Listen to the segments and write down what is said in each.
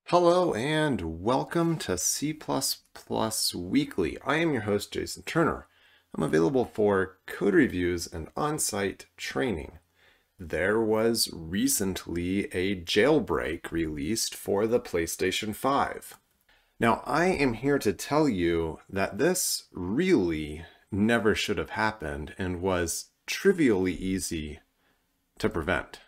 Hello and welcome to C++ Weekly. I am your host, Jason Turner. I'm available for code reviews and on-site training. There was recently a Jailbreak released for the PlayStation 5. Now, I am here to tell you that this really never should have happened and was trivially easy to prevent.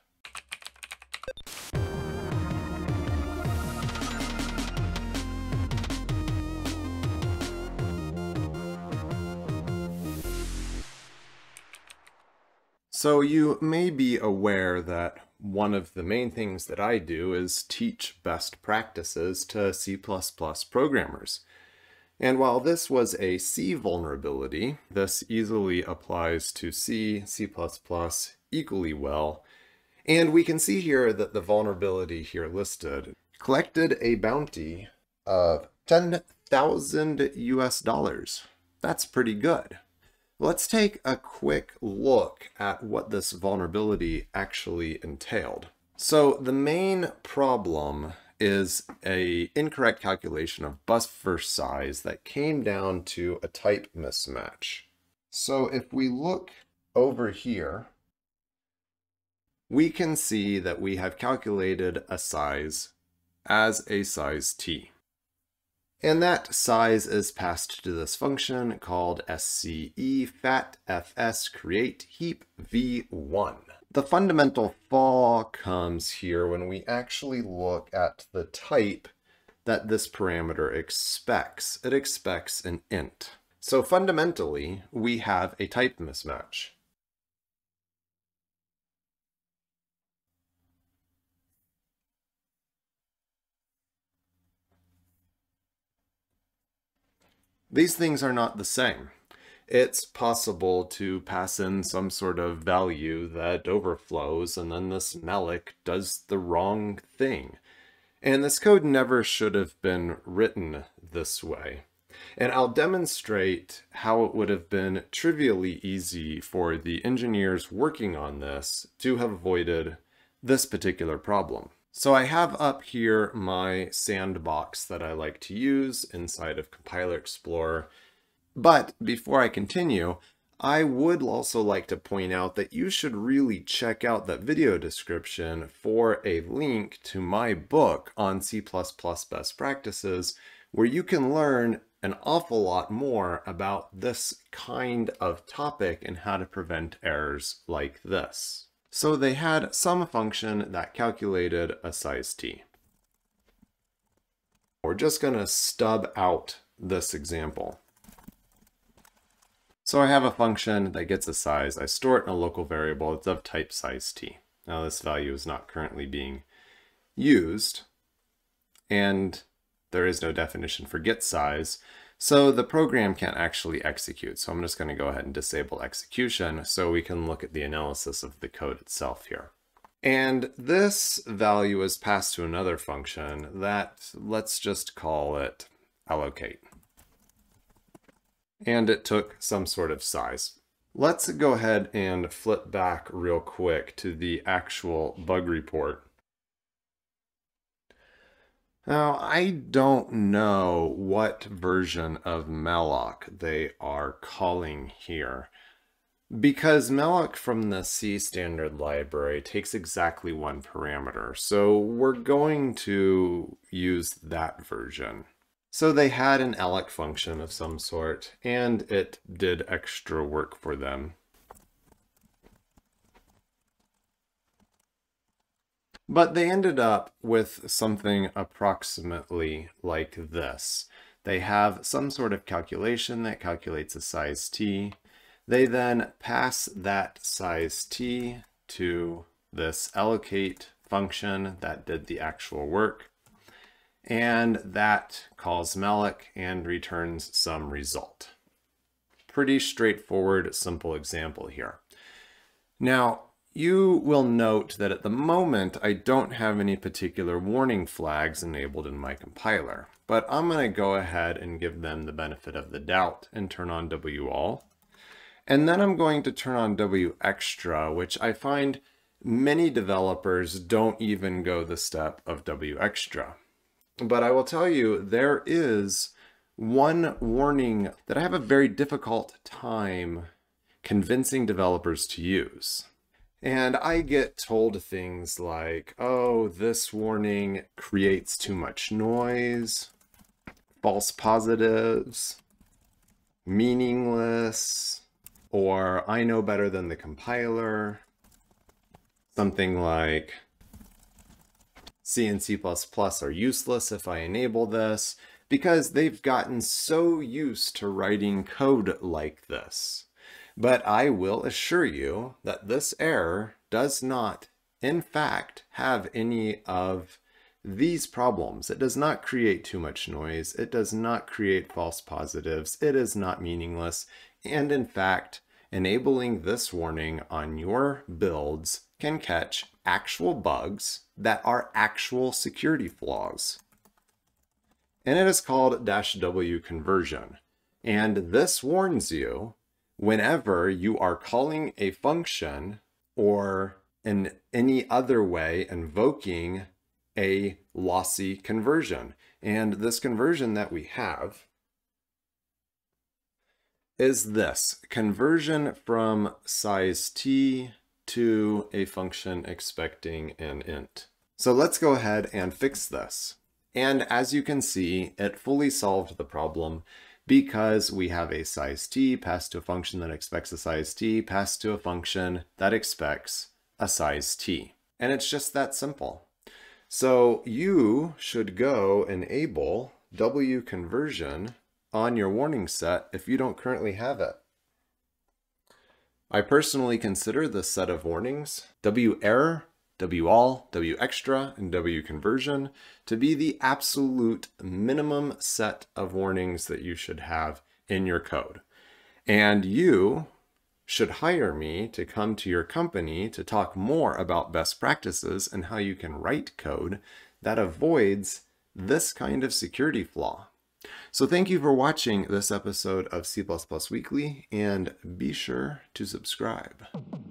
So you may be aware that one of the main things that I do is teach best practices to C++ programmers. And while this was a C vulnerability, this easily applies to C, C++ equally well. And we can see here that the vulnerability here listed collected a bounty of 10,000 US dollars. That's pretty good. Let's take a quick look at what this vulnerability actually entailed. So the main problem is an incorrect calculation of buffer size that came down to a type mismatch. So if we look over here, we can see that we have calculated a size as a size t. And that size is passed to this function called sce fatfs create heap v1. The fundamental flaw comes here when we actually look at the type that this parameter expects. It expects an int. So fundamentally, we have a type mismatch. These things are not the same. It's possible to pass in some sort of value that overflows, and then this malloc does the wrong thing. And this code never should have been written this way. And I'll demonstrate how it would have been trivially easy for the engineers working on this to have avoided this particular problem. So I have up here my sandbox that I like to use inside of Compiler Explorer. But before I continue, I would also like to point out that you should really check out that video description for a link to my book on C++ best practices, where you can learn an awful lot more about this kind of topic and how to prevent errors like this. So they had some function that calculated a size t. We're just going to stub out this example. So I have a function that gets a size. I store it in a local variable. It's of type size t. Now this value is not currently being used, and there is no definition for get size. So the program can't actually execute. So I'm just going to go ahead and disable execution so we can look at the analysis of the code itself here. And this value is passed to another function that, let's just call it allocate. And it took some sort of size. Let's go ahead and flip back real quick to the actual bug report. Now, I don't know what version of malloc they are calling here, because malloc from the C standard library takes exactly one parameter, so we're going to use that version. So they had an alloc function of some sort, and it did extra work for them. But they ended up with something approximately like this. They have some sort of calculation that calculates a size t. They then pass that size t to this allocate function that did the actual work. And that calls malloc and returns some result. Pretty straightforward, simple example here. Now, you will note that at the moment, I don't have any particular warning flags enabled in my compiler, but I'm going to go ahead and give them the benefit of the doubt and turn on wall. And then I'm going to turn on wextra, which I find many developers don't even go the step of wextra. But I will tell you, there is one warning that I have a very difficult time convincing developers to use. And I get told things like, oh, this warning creates too much noise, false positives, meaningless, or I know better than the compiler. Something like C and C++ are useless if I enable this, because they've gotten so used to writing code like this. But I will assure you that this error does not, in fact, have any of these problems. It does not create too much noise. It does not create false positives. It is not meaningless. And in fact, enabling this warning on your builds can catch actual bugs that are actual security flaws. And it is called -w conversion. And this warns you whenever you are calling a function or in any other way invoking a lossy conversion. And this conversion that we have is this: conversion from size t to a function expecting an int. So let's go ahead and fix this. And as you can see, it fully solved the problem because we have a size t passed to a function that expects a size t passed to a function that expects a size t. And it's just that simple. So you should go enable W conversion on your warning set if you don't currently have it. I personally consider this set of warnings, W error, W all, W extra, and W conversion, to be the absolute minimum set of warnings that you should have in your code. And you should hire me to come to your company to talk more about best practices and how you can write code that avoids this kind of security flaw. So thank you for watching this episode of C++ Weekly, and be sure to subscribe.